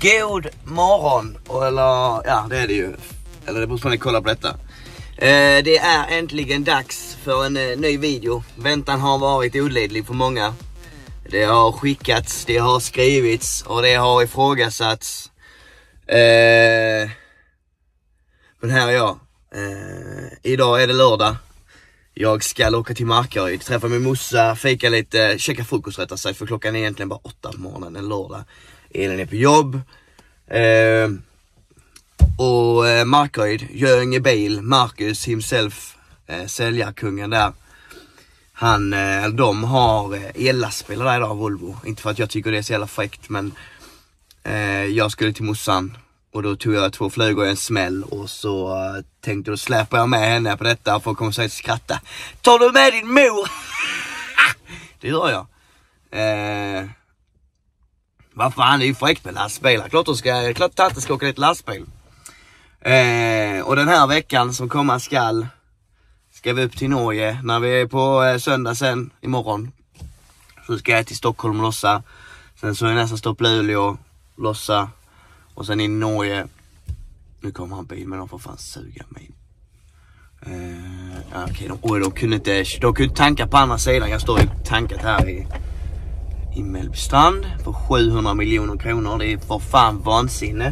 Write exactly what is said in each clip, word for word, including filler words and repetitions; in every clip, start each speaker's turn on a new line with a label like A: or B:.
A: God morgon, eller ja det är det ju, eller det beror på när ni kollar på detta. eh, Det är äntligen dags för en eh, ny video. Väntan har varit olidlig för många. Det har skickats, det har skrivits och det har ifrågasatts. eh, Men här är jag. eh, Idag är det lördag. Jag ska åka till Markaryd, träffa min morsa, fika lite, käka frukost rättare sig, för klockan är egentligen bara åtta på morgonen en lördag. Elin är på jobb. Eh, och eh, Markaryd, Göinge bil, Marcus himself, eh, säljarkungen där. Han, eh, de har eh, ellastbilar där idag, Volvo. Inte för att jag tycker det är så jävla fräckt, men eh, jag skulle till morsan. Och då tog jag två flugor i en smäll. Och så uh, tänkte då släpper jag med henne på detta. För att komma och säga skratta. Tar du med din mor? Det gör jag. Eh, vad fan, det är ju fräckt med lastbilar. Klart att ska, klart att ska åka lite lastbil. Eh, och den här veckan som kommer skall. Ska vi upp till Norge. När vi är på eh, söndag sen imorgon. Så ska jag till Stockholm och lossa. Sen så är nästa stopp Luleå. Lossa. Och sen i Norge. Nu kommer han bil, men de får fan suga mig. Uh, ja, okej, okay, de, oh, de kunde inte de kunde tanka på andra sidan. Jag står ju tankat här i I Mellbystrand för sjuhundra miljoner kronor. Det är för fan vansinne.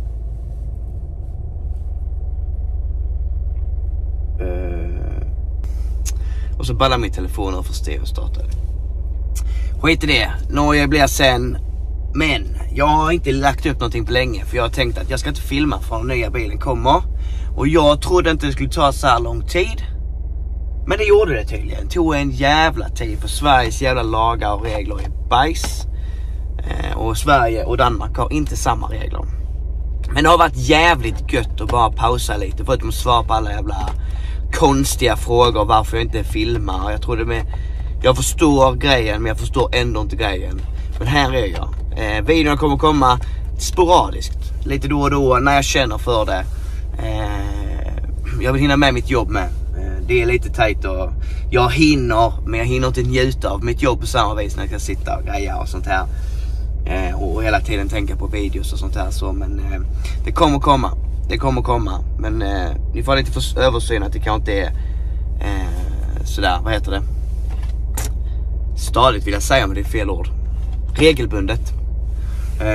A: uh, Och så ballar min telefon och får stereo startade. Skit i det. Norge blir sen. Men jag har inte lagt upp någonting på länge. För jag har tänkt att jag ska inte filma från nya bilen kommer. Och jag trodde inte det skulle ta så här lång tid. Men det gjorde det tydligen. Det tog en jävla tid. För Sveriges jävla lagar och regler är bajs. eh, Och Sverige och Danmark har inte samma regler. Men det har varit jävligt gött att bara pausa lite. För att de svarar på alla jävla konstiga frågor. Varför jag inte filmar. Jag trodde med Jag förstår grejen, men jag förstår ändå inte grejen. Men här är jag. Eh, videon kommer komma sporadiskt. Lite då och då när jag känner för det. Eh, jag vill hinna med mitt jobb med. Eh, det är lite tajt och jag hinner, men jag hinner inte njuta av mitt jobb på samma vis när jag ska sitta och greja och sånt här. Eh, och hela tiden tänka på videos och sånt här. Så, men eh, det kommer komma. Det kommer komma. Men eh, ni får lite för översyn att det kanske inte är eh, sådär, vad heter det? Stadigt vill jag säga, men det är fel ord. Regelbundet. eh,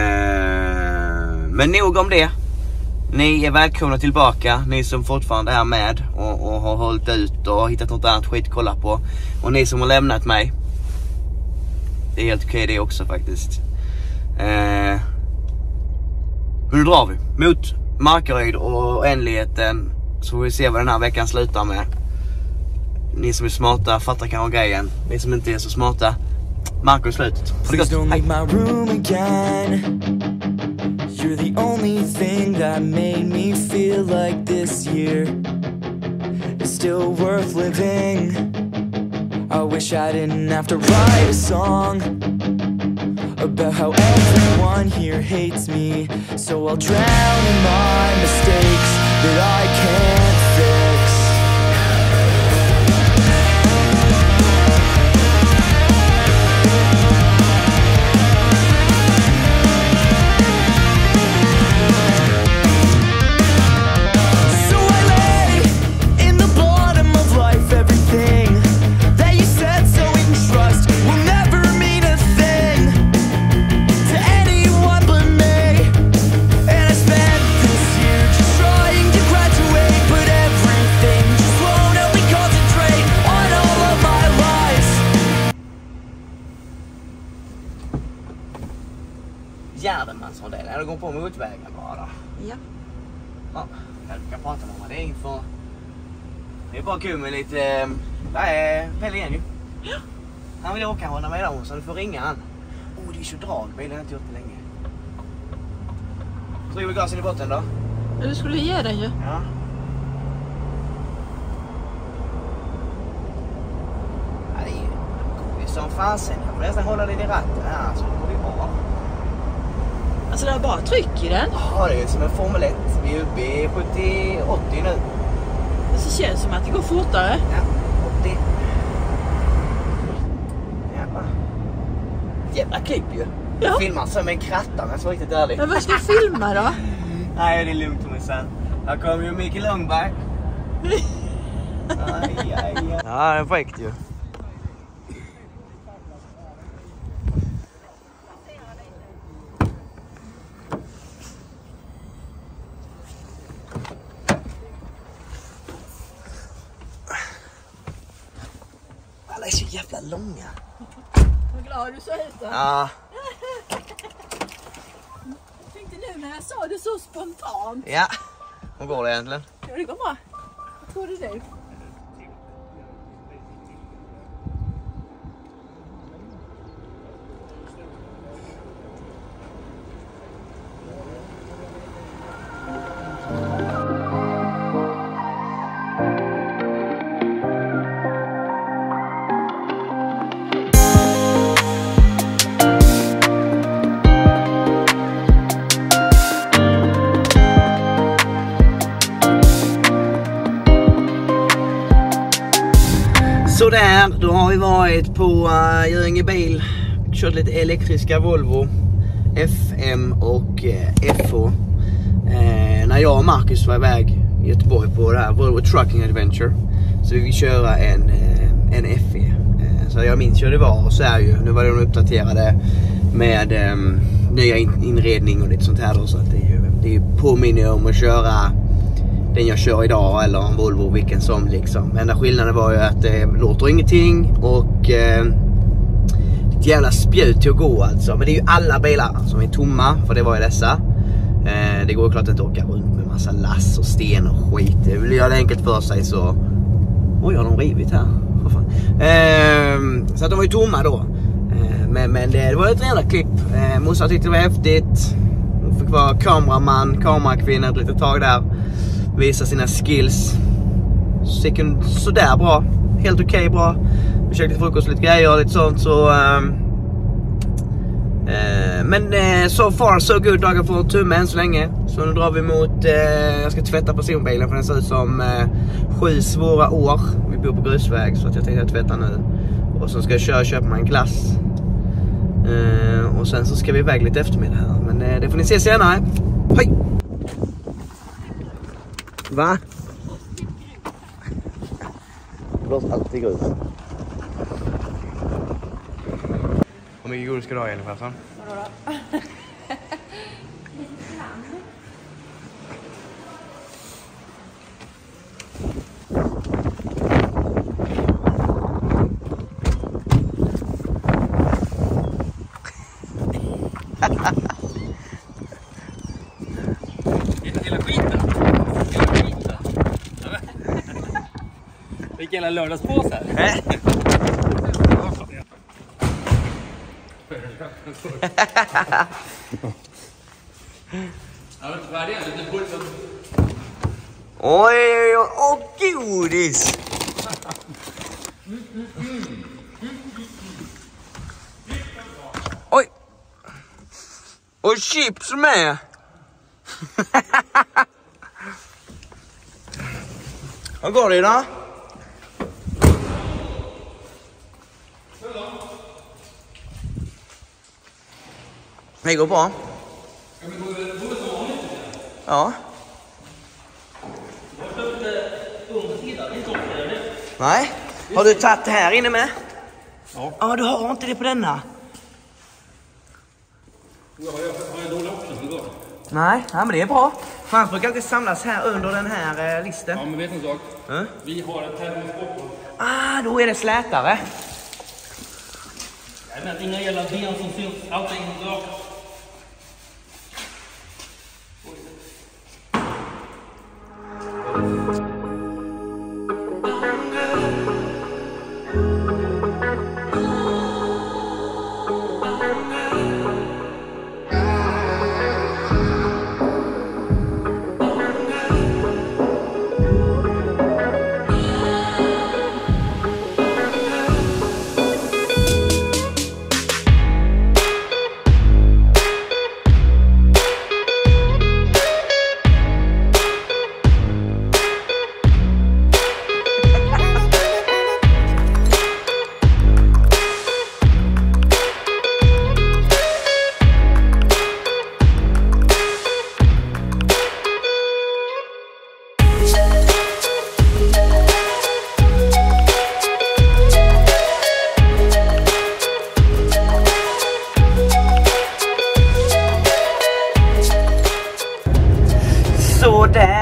A: Men nog om det. Ni är välkomna tillbaka. Ni som fortfarande är med och, och har hållit ut och har hittat något annat skit att kolla på. Och ni som har lämnat mig. Det är helt okej det också faktiskt. eh, Nu drar vi mot Markaryd och ändligheten. Så får vi se vad den här veckan slutar med. Ni som är smarta fattar kanske grejen. Ni som inte är så smarta, Marco i slutet.
B: Please don't leave my room again. You're the only thing that made me feel like this year is still worth living. I wish I didn't have to write a song about how everyone here hates me. So I'll drown in my mistakes that I can't fix.
A: Gärdenmansrondell. Eller går på motvägen bara då.
C: Ja.
A: Ja, jag kan prata med mig. Det är inför. Det är bara kul med lite. Det är Pelle igen ju. Ja. Han vill åka honom med dem så du får ringa han. Åh, oh, det är så drag. Bilen har inte gjort det länge. Trycker vi gasen i botten då?
C: Du skulle ge den ju.
A: Ja. Nej, det är som fasen. Jag får nästan hålla den i ratten här så det går ju bra.
C: Alltså det är bara tryck i den.
A: Ja, det är som en Formel ett. Vi är uppe i sjuttio åttio nu.
C: Det känns som att det går fortare.
A: Ja, åttio. Jävla. Jävla klipp ju.
C: Ja.
A: Filmar som en kratta, men så riktigt ärligt.
C: Men vad ska jag filma då?
A: Nej, det är lugnt med sen. Här kommer ju Micke Långback. Aj, aj, aj. Ja, det är perfekt ju. Alla är så jävla långa.
C: Vad glad du såg ut då.
A: Ja.
C: Jag tänkte nu när jag sa det så spontant.
A: Ja. Hur går det egentligen?
C: Ja, det går bra. Vad tror du det?
A: Så där, då har vi varit på uh, Göringe bil, kört lite elektriska Volvo, F M och uh, F H. Uh, när jag och Marcus var iväg i Göteborg på det här Volvo Trucking Adventure, så vi vill köra en, uh, en F E. Uh, så jag minns hur det var, och så är ju, nu var de uppdaterade med um, nya in inredning och lite sånt här då, så att det är ju, det är påminner om att köra den jag kör idag eller en Volvo vilken som liksom. Enda skillnaden var ju att det låter ingenting och eh, ett jävla spjut till att gå alltså. Men det är ju alla bilar som är tomma, för det var ju dessa. Eh, det går ju klart inte att åka runt med massa lass och sten och skit. Det vill göra det enkelt för sig så... Oj, har de rivit här? Vad fan? Eh, så att de var ju tomma då. Eh, men, men det, det var ett jävla klipp. Eh, Mossa tyckte det var häftigt. Hon fick vara kameraman, kamerakvinna ett litet tag där. Visa sina skills. Sekund, sådär bra. Helt okej okay, bra. Försökte frukost lite grejer och lite sånt. Så, um, uh, men uh, so far so good. Dagar för tumme än så länge. Så nu drar vi mot uh, jag ska tvätta personbilen, för den ser ut som uh, sju svåra år. Vi bor på grusväg, så att jag tänkte att tvätta nu. Och så ska jag köra och köpa mig en glass. uh, Och sen så ska vi iväg lite eftermiddag här. Men uh, det får ni se senare. Hej! Va? Det blåser alltid grus. Hur mycket godis ska du ha, Jenny Persson?
C: Vadå då?
D: Hela skiten. Hela skiten. Vilken jävla lördagspåse här. Jag var inte färdig än. Det borde vara...
A: Oj, oj, oj. Åh, godis! Oj! Och chips med! Vad går det då? Det går bra. Ja. Nej. Har du tagit det här inne med?
D: Ja.
A: Ja, du har inte det på denna.
D: Har jag dålig också?
A: Nej, ja, men det är bra. Fan, brukar alltid samlas här under den här eh, listen.
D: Ja, men vet en sak.
A: Mm?
D: Vi har ett termoskop.
A: Ah, då är det slätare.
D: Nej, men inga jävla ben som syns. Allt är indrag.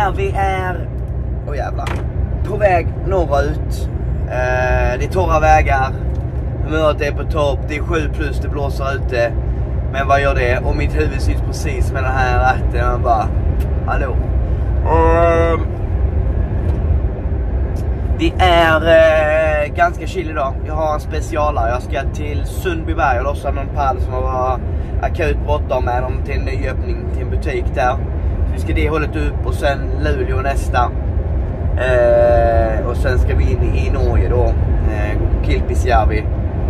A: är, vi är, åh oh jävlar, på väg norrut. Eh, det är torra vägar. Humöret är på topp, det är sju plus, det blåser ute. Men vad gör det? Och mitt huvud syns precis med den här ratten. Och bara, hallå. Um, det är eh, ganska chill idag. Jag har en specialare. Jag ska till Sundbyberg och lossa någon pall som var akut bråttom med dem till en ny öppning till en butik där. Så vi ska det hållet upp och sen Luleå nästa. Eh, och sen ska vi in i Norge då. Eh, gå på Kilpisjärvi.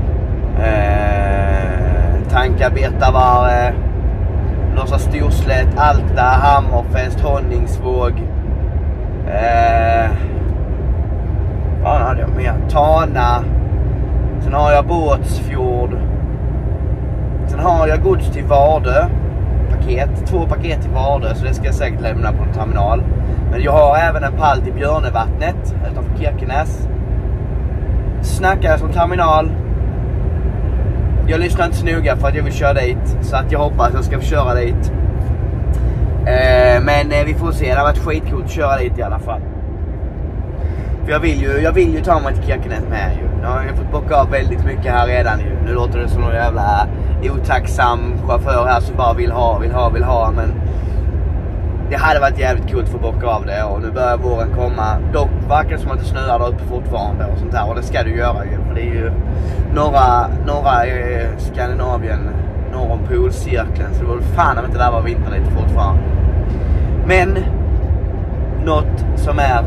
A: Eh, tanka Betavare. Lossa Storslätt, Alta, Hammerfest, Honningsvåg. Eh, vad hade jag mer? Tana. Sen har jag Båtsfjord. Sen har jag gods till Vardö. Paket. Två paket till Vardö. Så det ska jag säkert lämna på en terminal. Men jag har även en pall till Björnevattnet utanför Kirkenes. Snackar jag som terminal. Jag lyssnar inte så noga för att jag vill köra dit. Så att jag hoppas att jag ska få köra dit. eh, Men eh, vi får se. Det har varit skitcoolt att köra dit i alla fall. För jag vill ju, jag vill ju ta mig till Kirkenes med ju. Nu har jag fått bocka av väldigt mycket här redan ju. Nu låter det som någon jävla otacksam chaufför här som bara vill ha, vill ha, vill ha. Men det hade varit jävligt kul för att bocka av det. Och nu börjar våren komma. Dock verkar det som att det snöar där uppe fortfarande och sånt där. Och det ska du göra ju. För det är ju norra, norra eh, Skandinavien, norr om polcirkeln. Så det var fan om inte där var vinter lite fortfarande. Men något som är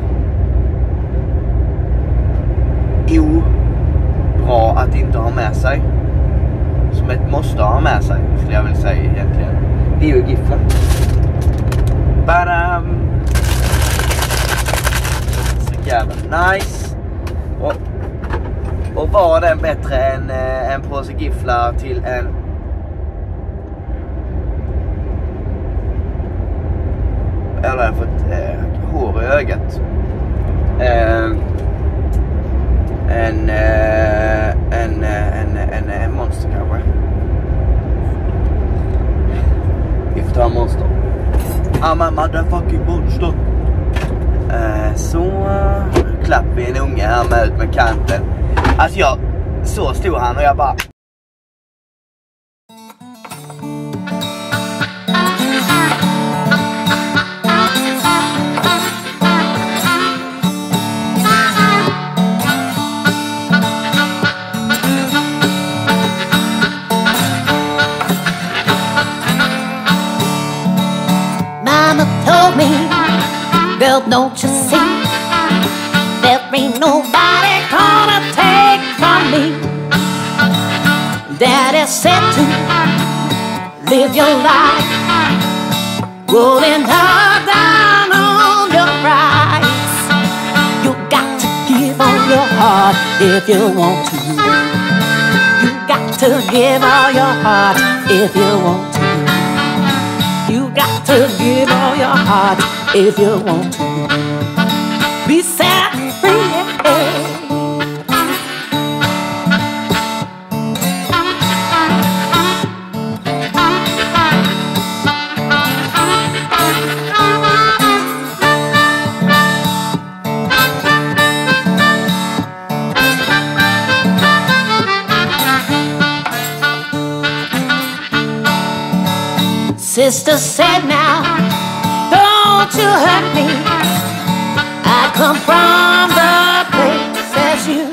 A: bra att inte ha med sig, som ett måste ha med sig, skulle jag vilja säga egentligen, det är ju gifflar. Badam! Så jävla nice. Och, och var den bättre än äh, en påse gifflar till en eller jag har fått äh, hår i ögat. Äh, En, uh, en, uh, en, en, en monster kanske. Vi får ta en monster. I'm a motherfucking monster. Uh, så uh, klapp vi en unge här med ut med kanten. Alltså jag, så stod han och jag bara...
E: Girl, don't you see? There ain't nobody gonna take from me. Daddy said to live your life, rolling hard down on your rights. You got to give all your heart if you want to. You got to give all your heart if you want to. You got to give all your heart if you want to be set free. Sister said now, don't you hurt me. I come from the place as you.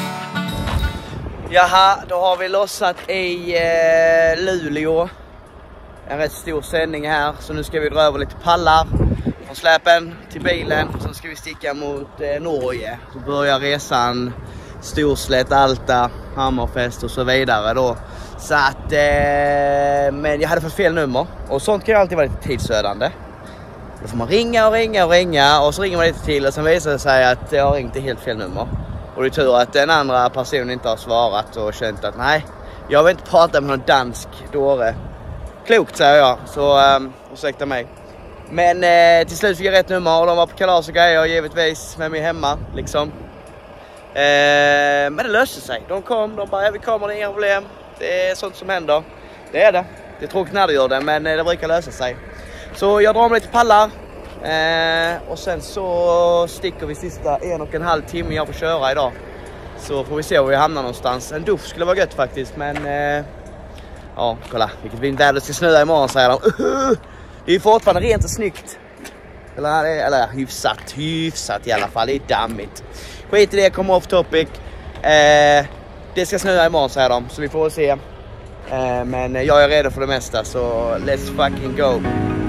A: Jaha, då har vi lossat i eh, Luleå. En rätt stor sändning här. Så nu ska vi dra över lite pallar från släpen till bilen. Och så ska vi sticka mot eh, Norge. Så börjar resan Storslätt, Alta, Hammerfest och så vidare då. Så att, eh, men jag hade fått fel nummer. Och sånt kan ju alltid vara lite tidsödande. Då får man ringa och ringa och ringa. Och så ringer man lite till och sen visar det sig att jag har ringt till helt fel nummer. Och det är tur att den andra personen inte har svarat och känt att nej, jag vill inte prata med någon dansk dåre. Klokt säger jag, så um, ursäkta mig. Men eh, till slut fick jag rätt nummer och de var på kalas och grejer givetvis med mig hemma liksom. Eh, men det löste sig. De kom, de bara, ja, vi kommer, det är inga problem. Det är sånt som händer. Det är det. Det är tråkigt när det gör det, men det brukar lösa sig. Så jag drar med lite pallar. Eh, och sen så sticker vi sista en och en halv timme jag får köra idag. Så får vi se var vi hamnar någonstans. En dusch skulle vara gött faktiskt, men eh, ja, kolla vilket fint väder, ska snöa imorgon säger de. Uh, det är fortfarande rent och snyggt. Eller, eller hyfsat, hyfsat i alla fall, det är dammigt. Skit i det, kommer off topic. Eh, det ska snöa imorgon säger de, så vi får se. Eh, men jag är redo för det mesta, så let's fucking go.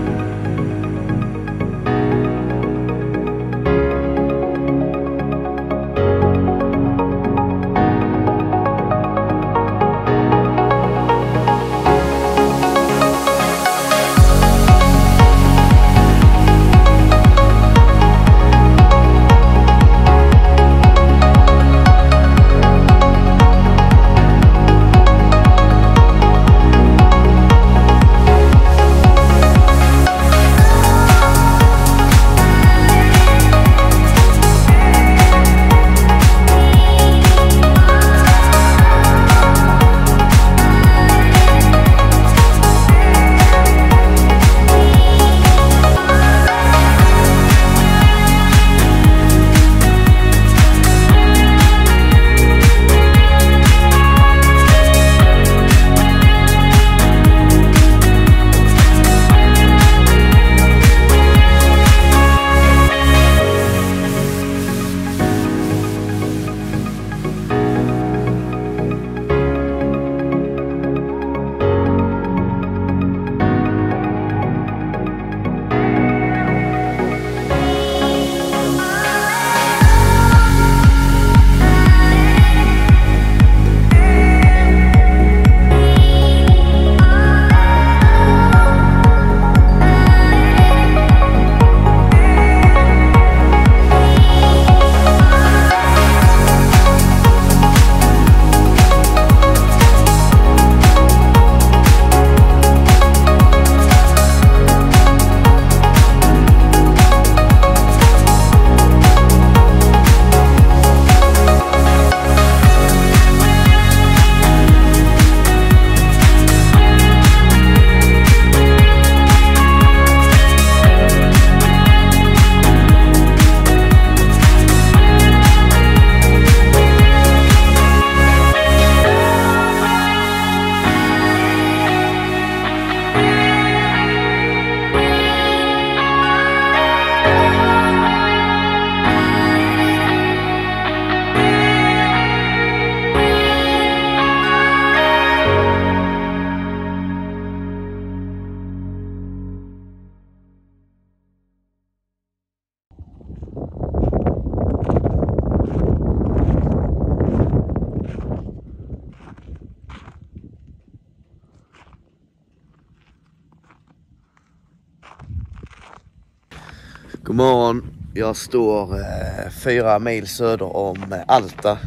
A: God morgon, jag står eh, fyra mil söder om eh, Alta.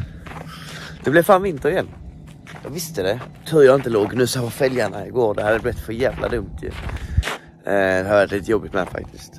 A: Det blev fan vinter igen. Jag visste det. Tur jag inte låg nu så var fälgarna igår. Det hade blivit för jävla dumt ju. Eh, det har varit lite jobbigt med faktiskt.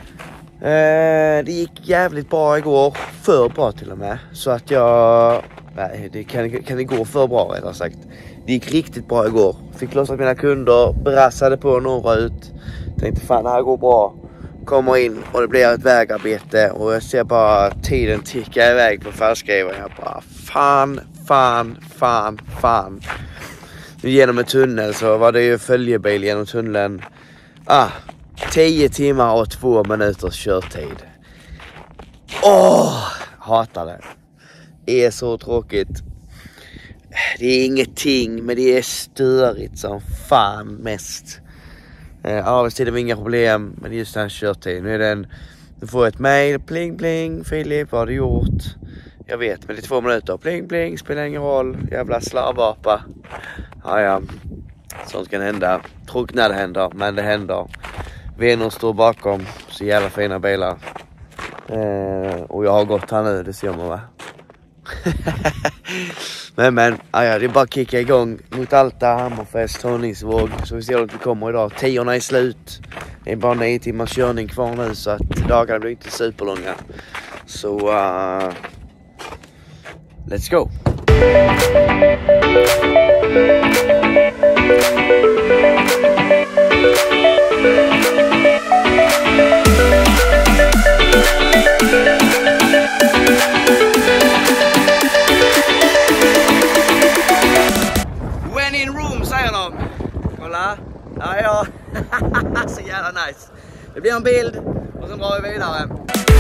A: Eh, det gick jävligt bra igår. För bra till och med. Så att jag... Nej, det kan, kan det gå för bra rättare sagt. Det gick riktigt bra igår. Fick lossat mina kunder. Brassade på några ut. Tänkte fan det här går bra. Kommer in och det blir ett vägarbete. Och jag ser bara tiden ticka iväg på färdskrivaren. Jag bara fan, fan, fan, fan. Nu genom en tunnel så var det ju följebil genom tunneln. Ah, tio timmar och två minuters körtid. Åh, hatar det. Det är så tråkigt. Det är ingenting, men det är störigt som fan mest. Eh, Arbetstiden var inga problem, men just den här körtiden. Nu är den, du får ett mail, pling pling, Filip, vad har du gjort? Jag vet, men det är två minuter, pling pling, spelar ingen roll, jävla slarvapa. Ja, ja, sånt kan hända. Tråkigt när det händer, men det händer. Vänner står bakom, så jävla fina bilar. Eh, och jag har gått här nu, det ser man va? men men, ja, det är bara att kicka igång mot Alta, Hammerfest, Honningsvåg. Så vi ser hur det kommer idag. Tiorna är slut. Det är bara nio timmars körning kvar nu så att dagarna blir inte superlånga. Så, uh, let's go! Så jävla nice. Det blir en bild och sen drar vi vidare.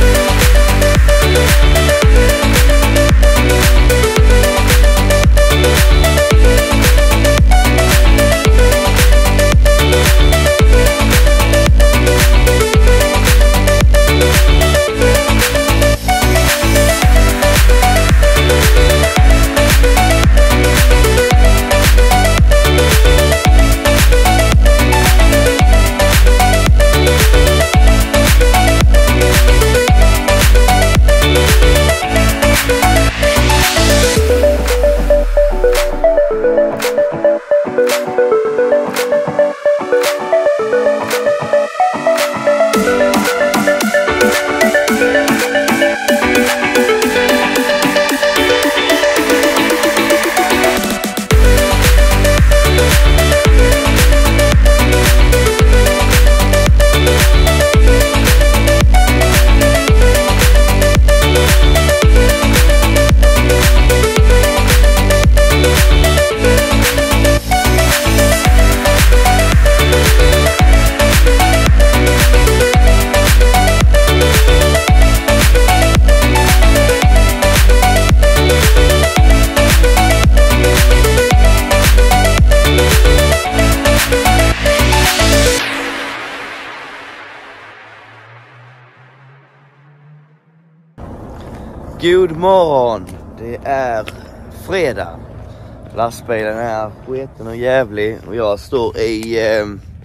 A: God morgon, det är fredag. Lastbilen är sketen och jävlig och jag står i eh,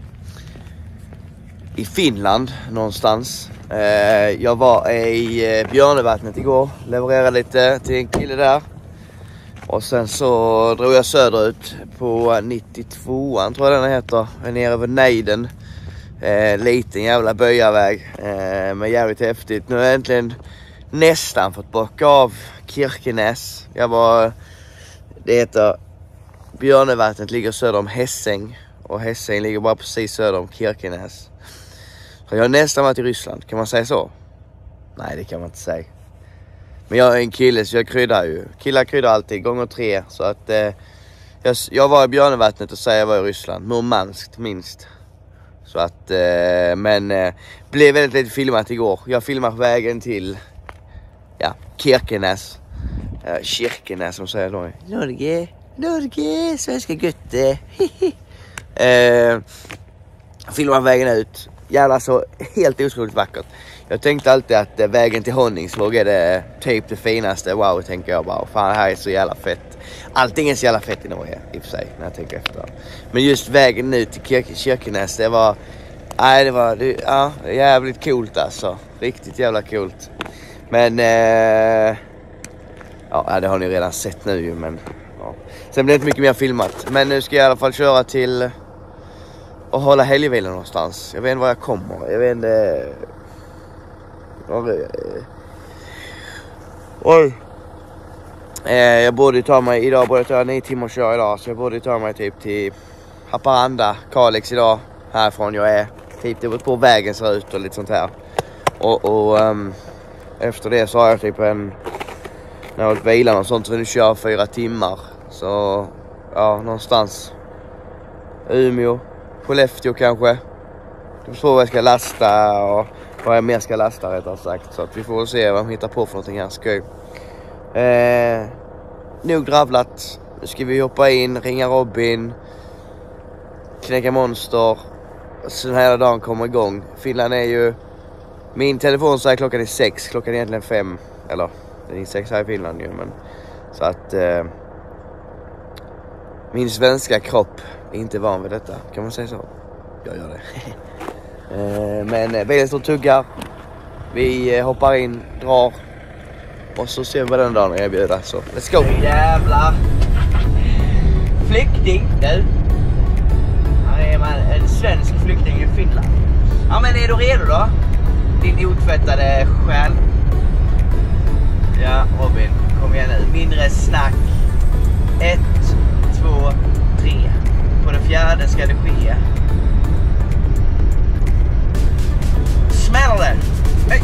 A: i Finland någonstans. Eh, jag var i eh, Björnevattnet igår, levererade lite till en kille där. Och sen så drog jag söderut på nittiotvåan tror jag den heter, nere över Nejden. Eh, liten jävla böjarväg, eh, men jävligt häftigt. Nu är jag äntligen nästan fått bocka av Kirkenes. Jag var, det heter Björnevattnet ligger söder om Hessing och Hessing ligger bara precis söder om Kirkenes. Så jag har nästan varit i Ryssland, kan man säga så? Nej, det kan man inte säga. Men jag är en kille så jag kryddar ju. Killar kryddar alltid, gånger tre. Så att eh, jag, jag var i Björnevattnet och säger jag var i Ryssland. Murmansk minst. Så att, eh, men eh, blev väldigt lite filmat igår. Jag filmar på vägen till ja, Kirkenes. Uh, Kirkenes som säger då. Norge, Norge, svenska götte. uh, filmar vägen ut. Jävla så helt otroligt vackert. Jag tänkte alltid att uh, vägen till Honningsvåg är det typ det finaste. Wow, tänker jag bara. Fan, det här är så jävla fett. Allting är så jävla fett i Norge, i och för sig, när jag tänker efter. Men just vägen ut till Kirk- Kirkenes, det var... Nej, det var det, ja, jävligt coolt alltså. Riktigt jävla coolt. Men... Eh, ja, det har ni redan sett nu ju, men... Ja. Sen blir det inte mycket mer filmat. Men nu ska jag i alla fall köra till... Och hålla helgvilan någonstans. Jag vet inte var jag kommer. Jag vet inte... Oj. Eh, jag borde ta mig idag, borde ta nio timmar kör idag. Så jag borde ta mig typ till Haparanda, Kalix idag. Härifrån jag är. Typ det var på vägen ser ut och lite sånt här. Och, och um, efter det så har jag typ en... När jag har vilan och sånt så vill jag köra fyra timmar. Så ja, någonstans. Umeå, Skellefteå kanske. Du får vad jag ska lasta och vad jag mer ska lasta rättare sagt. Så att vi får se vad jag hittar på för någonting här skoj. Eh, nog dravlat. Nu ska vi hoppa in, ringa Robin, knäcka monster. Så den här dagen kommer igång. Finland är ju... Min telefon säger klockan är sex, klockan är egentligen fem. Eller, det är sex här i Finland ju, men... Så att... Eh, min svenska kropp är inte van vid detta, kan man säga så? Jag gör det. eh, men bilen står tuggar. Vi eh, hoppar in, drar. Och så ser vi vad den dagen erbjuder, så let's go! Jävla flykting, du! Här är man en svensk flykting i Finland. Ja, men är du redo då? Din otvättade själ. Ja, Robin, kom igen nu. Mindre snack. Ett, två, tre. På den fjärde ska det ske. Smäller det! Hej!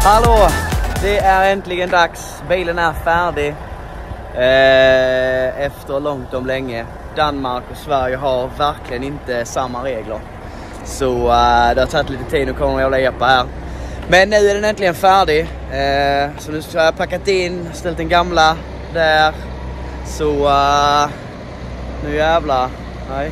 A: Hallå! Det är äntligen dags. Bilen är färdig. Eh, efter långt om länge. Danmark och Sverige har verkligen inte samma regler. Så uh, det har tagit lite tid, nu kommer jag att epa här. Men nu är den äntligen färdig. Eh, så nu har jag packat in, ställt den gamla där. Så uh, nu jävlar. Nej.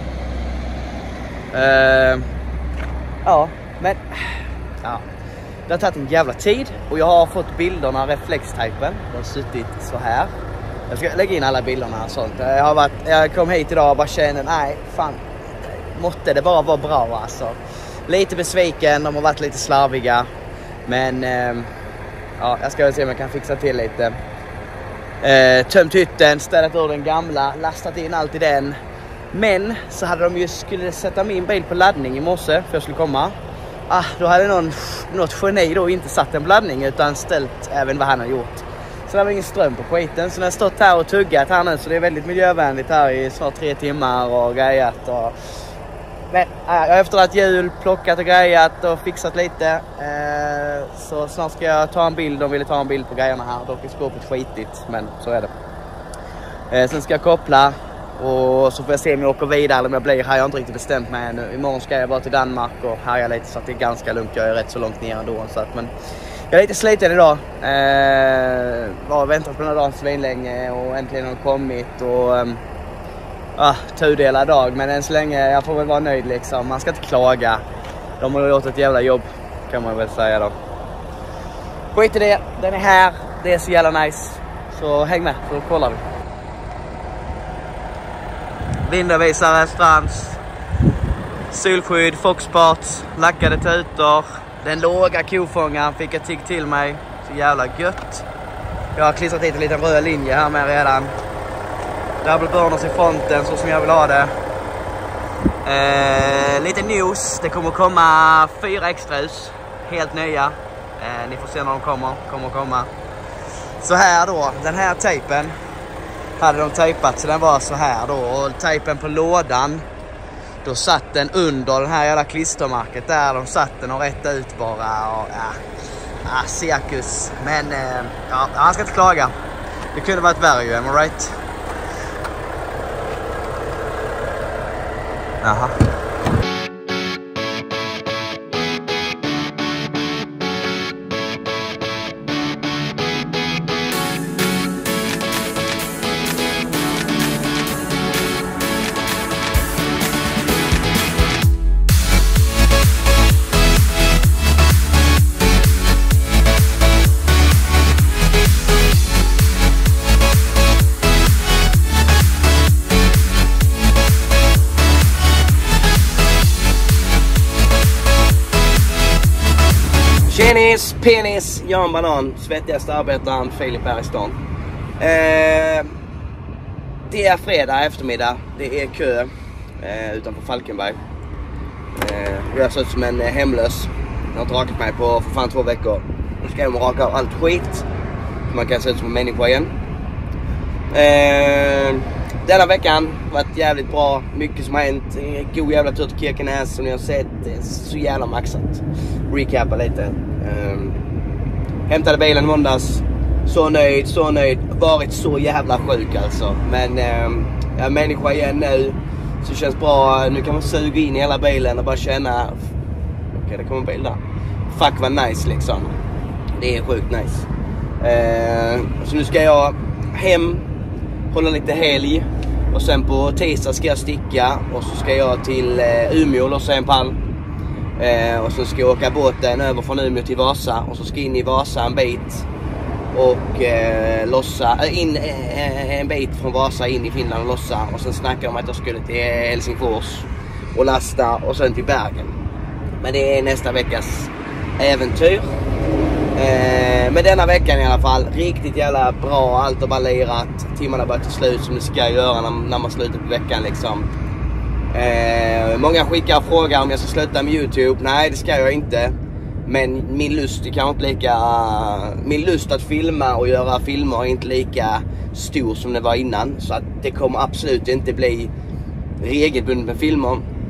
A: Eh, ja, men ja. Det har tagit en jävla tid och jag har fått bilderna reflextypen. De har suttit så här. Jag ska lägga in alla bilderna och sånt. Jag, har varit, jag kom hit idag och bara kände, nej fan, måtte det bara vara bra alltså. Lite besviken, de har varit lite slarviga. Men eh, ja, jag ska väl se om jag kan fixa till lite. Eh, tömt hytten, ställt ur den gamla, lastat in allt i den. Men så hade de ju skulle sätta min bil på laddning i morse för jag skulle komma. Ah, då hade någon, något geni då inte satt en laddning utan ställt även vad han har gjort. Så det var ingen ström på skiten. Så när jag stått här och tuggat här nu så det är väldigt miljövänligt här i snart tre timmar och grejat. Och... Men äh, efter att jul plockat och grejat och fixat lite eh, så snart ska jag ta en bild. De ville ta en bild på grejerna här. Dock är skåpet skitigt, men så är det. Eh, sen ska jag koppla och så får jag se om jag åker vidare eller om jag blir här. Jag har inte riktigt bestämt mig ännu. Imorgon ska jag bara till Danmark och härja lite så att det är ganska lugnt. Jag är rätt så långt ner ändå. Så att, men jag är lite sliten idag. Eh, var väntat på den här dagen så länge och äntligen har kommit. Och um, ah, tudelad dag. Men än så länge jag får väl vara nöjd liksom. Man ska inte klaga. De har gjort ett jävla jobb kan man väl säga då. Skit i det. Den är här. Det är så jävla nice. Så häng med så kollar vi. Vindarvisare, strands, solskydd, foxparts, lackade tutor. Den låga kofångaren fick jag tigg till mig. Så jävla gött. Jag har klistrat hit en liten röd linje här med redan. Double burners i fronten så som jag vill ha det. Eh, lite news. Det kommer komma fyra extrahus. Helt nya. Eh, ni får se när de kommer. Kommer komma. Så här då. Den här tejpen. Hade de tejpat så den var så här då. Och tejpen på lådan. Då satt den under den här jävla klistermärket där. De satt den och rätt ut bara. Och, ja, ja, cirkus. Men eh, ja, han ska inte klaga. Det kunde varit värre ju, am I right? Jaha. Penis, penis, Jan Banan, svettigaste arbetaren Filip här i stan. Eh, det är fredag eftermiddag, det är kö eh, utanför Falkenberg. Eh, jag ser ut som en eh, hemlös. Jag har inte rakat mig på för fan två veckor. Nu ska jag raka av allt skit. Man kan se ut som en människa igen. Eh, denna veckan har varit jävligt bra, mycket som har hänt. God jävla tur till Kirkenes som ni har sett, det är så jävla maxat. Recapa lite. Um, hämtade bilen i måndags. Så nöjd, så nöjd. Varit så jävla sjuk alltså. Men um, jag är människa igen nu. Så det känns bra. Nu kan man suga in i hela bilen och bara känna. Okej, okay, det kommer en bil där. Fuck vad nice liksom. Det är sjukt nice. uh, Så nu ska jag hem, hålla lite helg. Och sen på tisdag ska jag sticka. Och så ska jag till uh, Umeå och lossa en pall. Eh, och så ska jag åka båten över från Umeå till Vasa. Och så ska jag in i Vasa en bit. Och eh, lossa äh, in äh, en bit från Vasa in i Finland och lossa. Och sen snackade de om att jag skulle till Helsingfors och lasta och sen till Bergen. Men det är nästa veckas äventyr. eh, Men denna veckan i alla fall riktigt jävla bra. Allt har bara lirat. Timmarna börjar till slut som det ska göra när, när man slutar på veckan liksom. Eh, många skickar och frågar om jag ska sluta med YouTube. Nej, det ska jag inte. Men min lust är kanske inte lika Min lust att filma och göra filmer är inte lika stor som det var innan. Så att det kommer absolut inte bli regelbundet med filmer.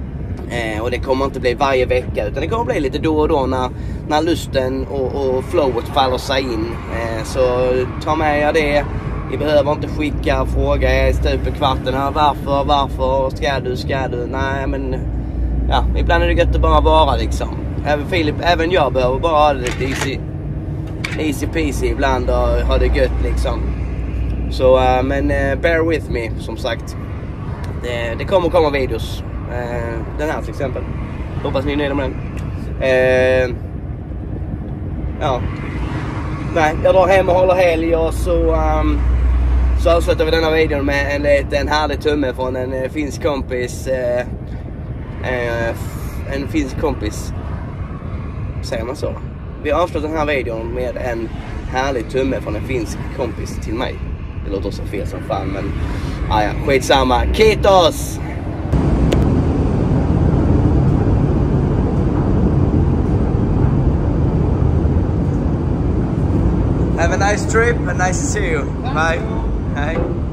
A: Eh, och det kommer inte bli varje vecka, utan det kommer bli lite då och då när, när lusten och, och flowet faller sig in. Eh, så ta med er det. Ni behöver inte skicka fråga i stup i kvarten. Varför, varför, ska du, ska du? Nej, men ja, ibland är det gött att bara vara liksom. Även Filip, även jag behöver bara ha det lite easy, easy peasy ibland och ha det gött liksom. Så, uh, men uh, bear with me, som sagt. Det, det kommer komma videos. Uh, den här till exempel. Hoppas ni är nöjda med den. Uh, ja. Nej, jag drar hem och håller helg och så, um, så avslutar vi denna videon med en liten härlig tumme från en uh, finsk kompis. Uh, uh, en finsk kompis. Säger man så? Vi avslutar den här videon med en härlig tumme från en finsk kompis till mig. Det låter så fel som fan, men ah, ja, skitsamma. Kitos! Have a nice trip and nice to see you. Bye. Bye.